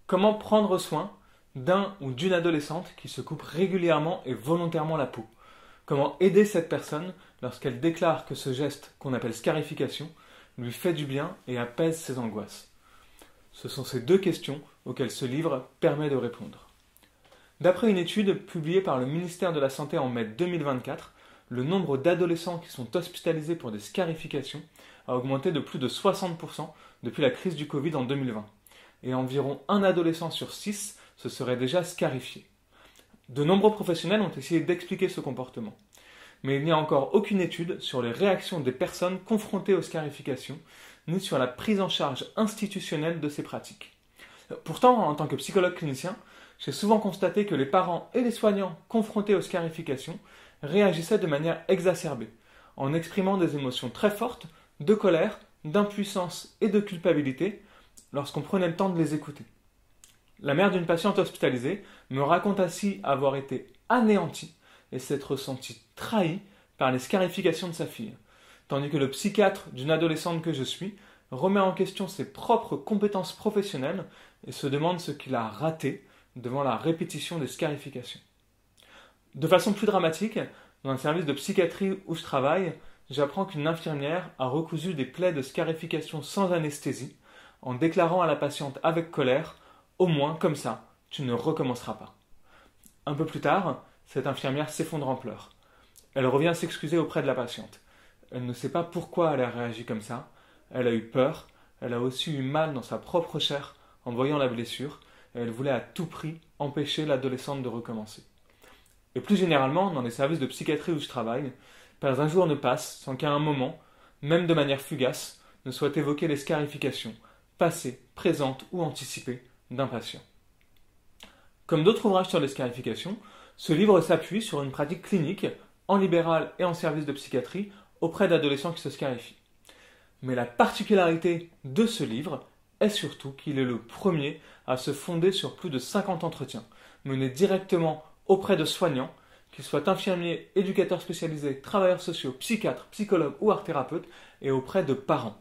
Comment prendre soin d'un ou d'une adolescente qui se coupe régulièrement et volontairement la peau? Comment aider cette personne lorsqu'elle déclare que ce geste, qu'on appelle scarification, lui fait du bien et apaise ses angoisses? Ce sont ces deux questions auxquelles ce livre permet de répondre. D'après une étude publiée par le ministère de la Santé en mai 2024, le nombre d'adolescents qui sont hospitalisés pour des scarifications a augmenté de plus de 60% depuis la crise du Covid en 2020. Et environ un adolescent sur 6 se serait déjà scarifié. De nombreux professionnels ont essayé d'expliquer ce comportement. Mais il n'y a encore aucune étude sur les réactions des personnes confrontées aux scarifications, ni sur la prise en charge institutionnelle de ces pratiques. Pourtant, en tant que psychologue clinicien, j'ai souvent constaté que les parents et les soignants confrontés aux scarifications réagissaient de manière exacerbée, en exprimant des émotions très fortes, de colère, d'impuissance et de culpabilité, lorsqu'on prenait le temps de les écouter. La mère d'une patiente hospitalisée me raconte ainsi avoir été anéantie et s'être ressentie trahie par les scarifications de sa fille, tandis que le psychiatre d'une adolescente que je suis remet en question ses propres compétences professionnelles et se demande ce qu'il a raté devant la répétition des scarifications. De façon plus dramatique, dans un service de psychiatrie où je travaille, j'apprends qu'une infirmière a recousu des plaies de scarification sans anesthésie, en déclarant à la patiente avec colère « Au moins, comme ça, tu ne recommenceras pas ». Un peu plus tard, cette infirmière s'effondre en pleurs. Elle revient s'excuser auprès de la patiente. Elle ne sait pas pourquoi elle a réagi comme ça. Elle a eu peur, elle a aussi eu mal dans sa propre chair en voyant la blessure, et elle voulait à tout prix empêcher l'adolescente de recommencer. Et plus généralement, dans les services de psychiatrie où je travaille, pas un jour ne passe sans qu'à un moment, même de manière fugace, ne soit évoquée les scarifications, passées, présentes ou anticipées, d'un patient. Comme d'autres ouvrages sur les scarifications, ce livre s'appuie sur une pratique clinique, en libéral et en service de psychiatrie, auprès d'adolescents qui se scarifient. Mais la particularité de ce livre est surtout qu'il est le premier à se fonder sur plus de 50 entretiens, menés directement auprès de soignants, qu'ils soient infirmiers, éducateurs spécialisés, travailleurs sociaux, psychiatres, psychologues ou art-thérapeutes, et auprès de parents.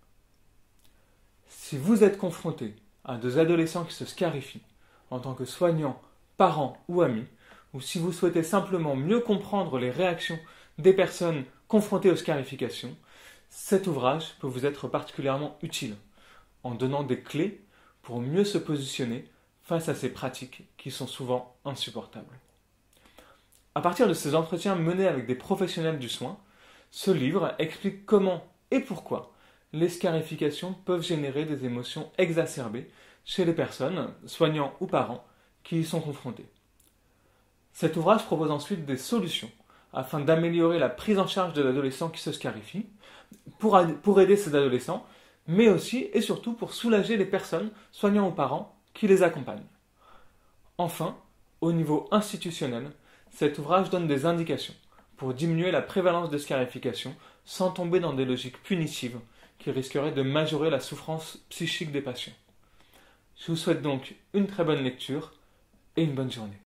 Si vous êtes confronté à des adolescents qui se scarifient, en tant que soignants, parents ou amis, ou si vous souhaitez simplement mieux comprendre les réactions des personnes confrontées aux scarifications, cet ouvrage peut vous être particulièrement utile, en donnant des clés pour mieux se positionner face à ces pratiques qui sont souvent insupportables. À partir de ces entretiens menés avec des professionnels du soin, ce livre explique comment et pourquoi les scarifications peuvent générer des émotions exacerbées chez les personnes, soignants ou parents, qui y sont confrontés. Cet ouvrage propose ensuite des solutions afin d'améliorer la prise en charge de l'adolescent qui se scarifie, pour aider ces adolescents, mais aussi et surtout pour soulager les personnes, soignants ou parents, qui les accompagnent. Enfin, au niveau institutionnel, cet ouvrage donne des indications pour diminuer la prévalence des scarifications sans tomber dans des logiques punitives qui risqueraient de majorer la souffrance psychique des patients. Je vous souhaite donc une très bonne lecture et une bonne journée.